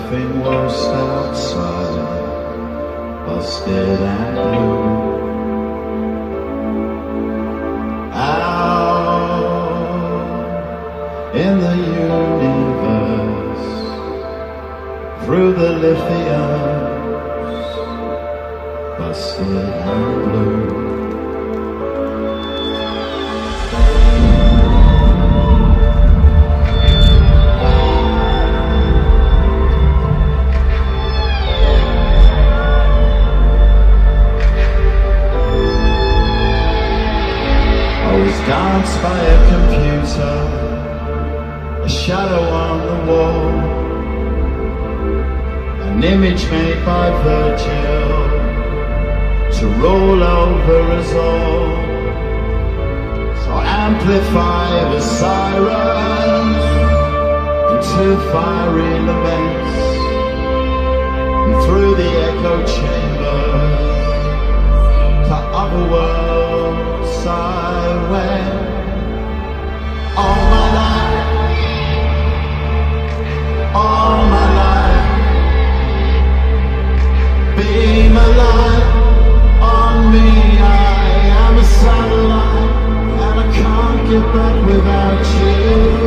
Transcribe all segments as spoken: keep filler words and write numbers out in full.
everything was outside, busted and blue. Out in the universe, through the lithiums, busted and blue. Danced by a computer, a shadow on the wall, an image made by Virgil to roll over us all. So amplify the sirens into fiery laments, and through the echo chambers to other worlds I went. All my life, all my life, beam a light on me. I am a satellite, and I can't get back without you.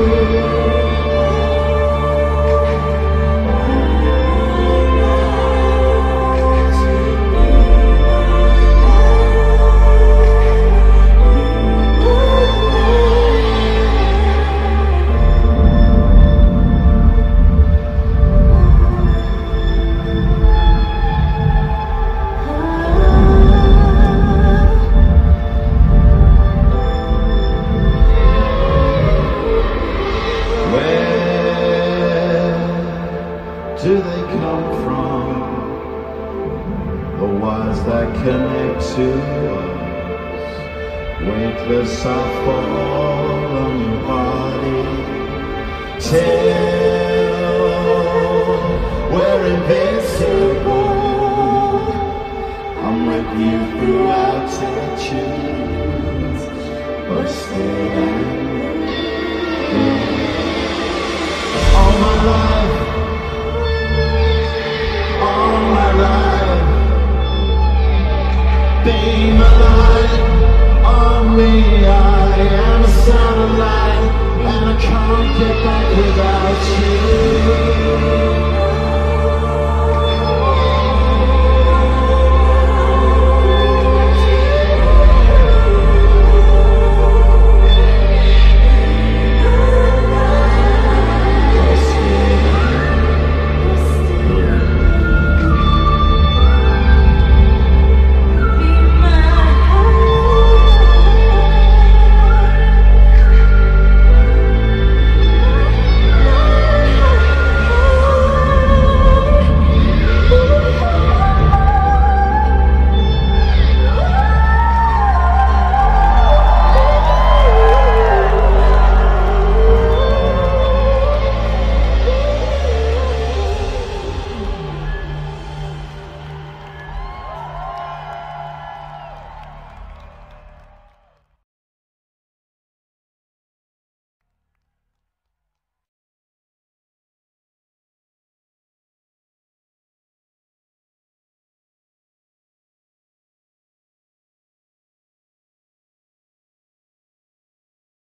Do they come from the wires that connect to us? Weightless, I fall on your body till we're invincible. I'm with you throughout touches, but still all my life. All my life, beam a light on me. I am a satellite, and I can't get back without you.